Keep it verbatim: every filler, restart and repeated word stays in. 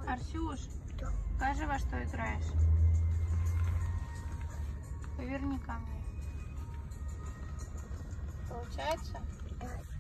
Арсюш, Да. скажи, во что играешь? Поверни ко мне. Получается? Да.